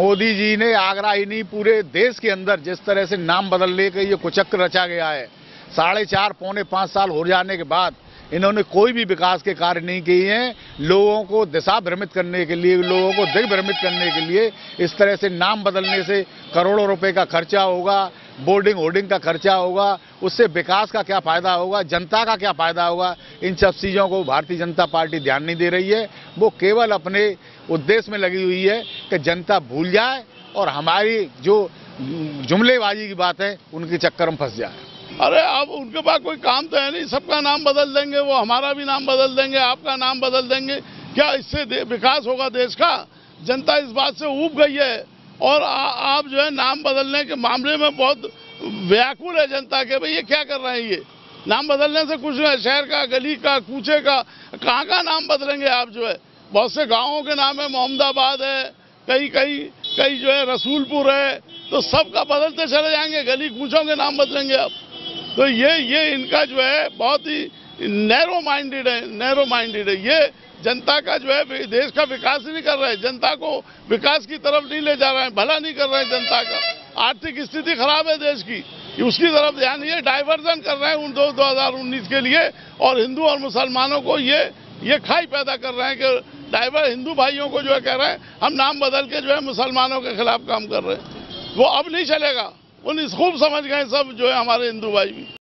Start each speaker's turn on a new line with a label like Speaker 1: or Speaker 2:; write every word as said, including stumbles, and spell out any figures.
Speaker 1: मोदी जी ने आगरा ही नहीं पूरे देश के अंदर जिस तरह से नाम बदलने का ये कुचक्र रचा गया है, साढ़े चार पौने पाँच साल हो जाने के बाद इन्होंने कोई भी विकास के कार्य नहीं किए हैं। लोगों को दिशा भ्रमित करने के लिए, लोगों को दिग्भ्रमित करने के लिए इस तरह से नाम बदलने से करोड़ों रुपए का खर्चा होगा, बोर्डिंग होर्डिंग का खर्चा होगा, उससे विकास का क्या फायदा होगा, जनता का क्या फायदा होगा, इन सब चीज़ों को भारतीय जनता पार्टी ध्यान नहीं दे रही है। वो केवल अपने उद्देश्य में लगी हुई है कि जनता भूल जाए और हमारी जो जुमलेबाजी की बात है उनके चक्कर में फंस जाए।
Speaker 2: अरे अब उनके पास कोई काम तो है नहीं, सबका नाम बदल देंगे, वो हमारा भी नाम बदल देंगे, आपका नाम बदल देंगे। क्या इससे विकास होगा देश का? जनता इस बात से ऊब गई है और आ, आप जो है नाम बदलने के मामले में बहुत व्याकुल है जनता के। भाई ये क्या कर रहे हैं? ये नाम बदलने से कुछ नहीं, शहर का, गली का, कूचे का, कहाँ का नाम बदलेंगे आप? जो है बहुत से गाँवों के नाम है, मोहम्मदाबाद है, कई कई कई जो है रसूलपुर है, तो सबका बदलते चले जाएंगे, गली कूचों के नाम बदलेंगे आप। तो ये ये इनका जो है बहुत ही नैरो माइंडेड है, नैरो माइंडेड है। ये जनता का जो है देश का विकास नहीं कर रहे हैं, जनता को विकास की तरफ नहीं ले जा रहे हैं, भला नहीं कर रहे हैं जनता का। आर्थिक स्थिति खराब है देश की, उसकी तरफ ध्यान, ये डाइवर्जन कर रहे हैं उन दो दो हजार उन्नीस के लिए, और हिंदू और मुसलमानों को ये ये खाई पैदा कर रहे हैं कि डाइवर हिंदू भाइयों को जो है कह रहे हैं हम नाम बदल के जो है मुसलमानों के खिलाफ काम कर रहे हैं। वो अब नहीं चलेगा, उन खूब समझ गए सब जो है हमारे हिंदू भाई भी।